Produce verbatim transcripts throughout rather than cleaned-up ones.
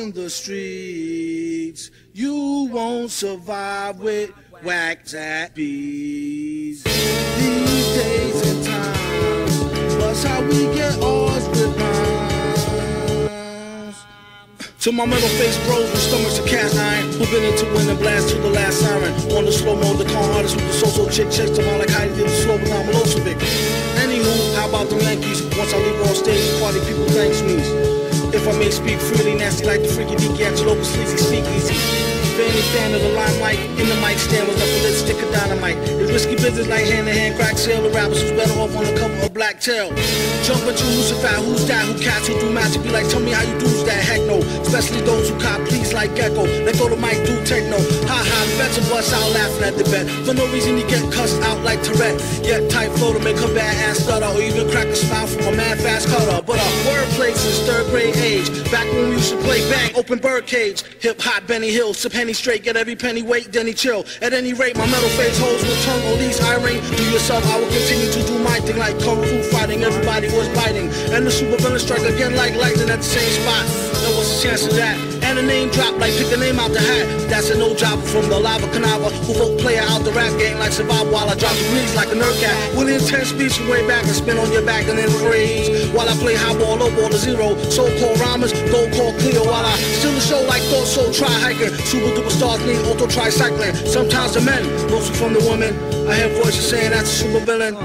in the streets. You won't survive with whack zappies. These days and times, that's how we get ours with rhymes. To my metal face bros with stomachs of cast iron, who've been into winning blast to the last siren. On the slow mode, the con artist with the so-so chick checks them out like Heidi did the slow without Milosevic. Anywho, how about the Yankees? Once I leave on stage, party people thanks me. If I may speak freely, nasty like the freaky deaky Angelopa sleazy speakeasy. Fanny fan of the limelight, in the mic stand was up a lit stick of dynamite. It's risky business like hand-to-hand crack sale. The rappers who's better off on the cover of Black Tail. Jump into who's a fat, who's that, who cats who do magic. Be like, tell me how you do's that, heck no. Especially those who cop please like Gecko. Let go to Mike, do techno. Ha ha, the vets will bust out laughing at the bet. For no reason you get cussed out like Tourette. Yet tight flow to make her bad ass stutter, or even crack a smile from a mad fast cutter. But our wordplay since third grade age. Back when we used to play bang, open birdcage. Hip hop, Benny Hill, sip Henny straight, get every penny weight, then he chill. At any rate, my metal face holes will turn on these iron. Do yourself, I will continue to do my thing like kung fu fighting. Everybody was biting, and the super villain strike again like lightning at the same spot. There was a chance of that, and a name drop like pick a name out the hat. That's a no job from the lava canava who vote player out the rap game like survive while I drop the breeze like a nerd cat. With intense speech from way back and spin on your back and then freeze while I play high ball, low ball to zero. So-called rhymers, go call Cleo while I steal the show like thought so try hiking. Super duper stars need auto tricycling. Sometimes the men, mostly from the women. I hear voices saying that's a super villain.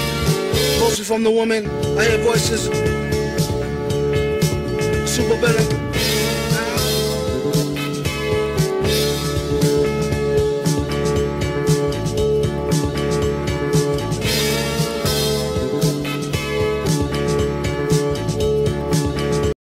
Mostly from the woman. I hear voices. Super villain.